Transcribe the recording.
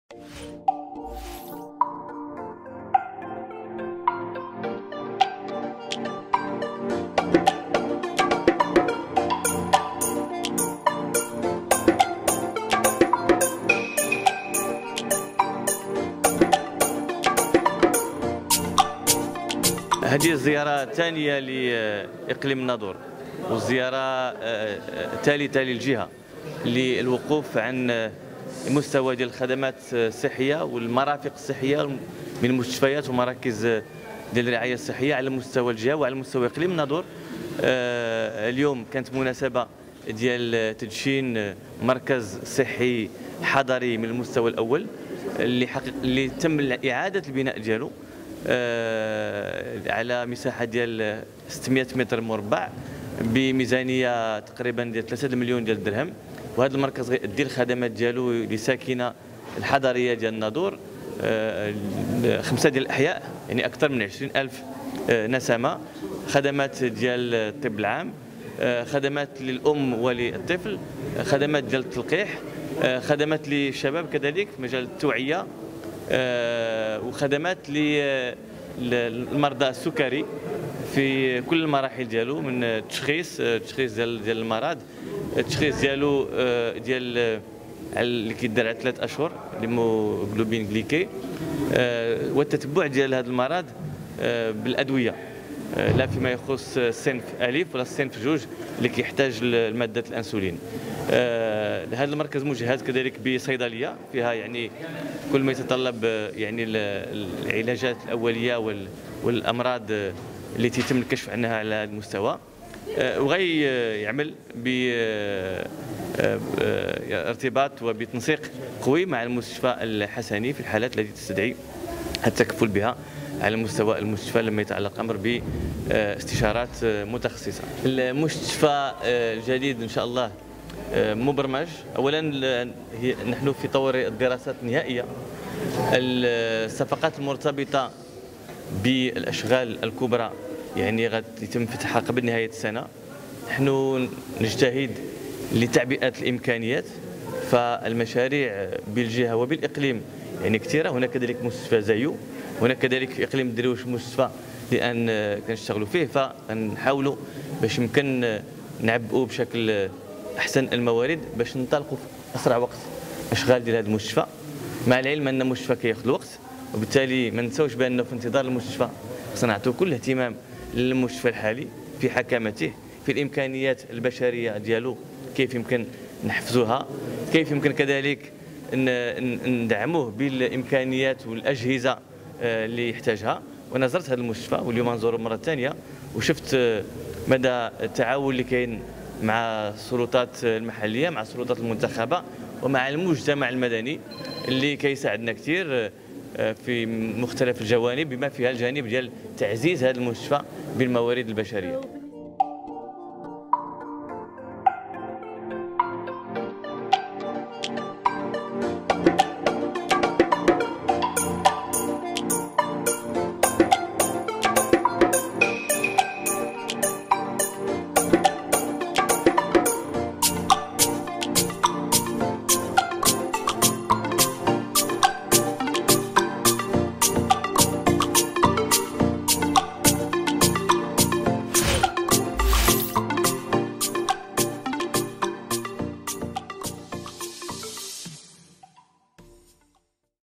هذه الزيارة الثانية لإقليم الناظور، والزيارة الثالثة للجهة للوقوف عن مستوى ديال الخدمات الصحية والمرافق الصحية من المستشفيات ومراكز ديال الرعاية الصحية على مستوى الجهة وعلى مستوى إقليم الناظور. اليوم كانت مناسبة ديال تدشين مركز صحي حضري من المستوى الأول اللي تم إعادة البناء ديالو على مساحه ديال 600 متر مربع بميزانيه تقريبا ديال 3 مليون ديال الدرهم. وهذا المركز غيدي الخدمات ديالو لساكنه الحضريه ديال الناظور، 5 ديال الاحياء، يعني اكثر من 20,000 نسمه، خدمات ديال الطب العام، خدمات للام وللطفل، خدمات ديال التلقيح، خدمات للشباب كذلك في مجال التوعيه، وخدمات للمرضى السكري في كل المراحل ديالو، من التشخيص ديال المرض، التشخيص ديالو ديال اللي كيدار على 3 اشهر الهيموغلوبين غليكي، والتتبع ديال هذا المرض بالادويه، لا فيما يخص الصنف الف ولا الصنف 2 اللي كيحتاج الماده الانسولين. هذا المركز مجهز كذلك بصيدليه فيها يعني كل ما يتطلب يعني العلاجات الاوليه والامراض التي يتم الكشف عنها على هذا المستوى، وغي يعمل بارتباط وبتنسيق قوي مع المستشفى الحسني في الحالات التي تستدعي التكفل بها على مستوى المستشفى لما يتعلق الامر باستشارات متخصصه. المستشفى الجديد ان شاء الله مبرمج. اولا نحن في طور الدراسات النهائيه، الصفقات المرتبطه بالاشغال الكبرى يعني غادي يتم فتحها قبل نهايه السنه. نحن نجتهد لتعبئه الامكانيات، فالمشاريع بالجهه وبالاقليم يعني كثيره. هناك كذلك مستشفى زايو، هناك كذلك في اقليم الدرويش مستشفى لان كنشتغلوا فيه، فنحاولوا باش يمكن نعبئوا بشكل احسن الموارد باش ننطلقوا في اسرع وقت اشغال ديال هذا المستشفى، مع العلم ان المستشفى كياخذ وقت، وبالتالي ما نساوش بانه في انتظار المستشفى خصنا نعطيو كل الاهتمام للمستشفى الحالي في حكامته، في الامكانيات البشريه ديالو كيف يمكن نحفزوها، كيف يمكن كذلك ندعموه بالامكانيات والاجهزه اللي يحتاجها. وانا زرت هذا المستشفى واليوم نزوره مره ثانيه، وشفت مدى التعاون اللي كاين مع السلطات المحليه، مع السلطات المنتخبه، ومع المجتمع المدني اللي كيساعدنا كثير في مختلف الجوانب بما فيها الجانب ديال تعزيز هذا المستشفى بالموارد البشريه.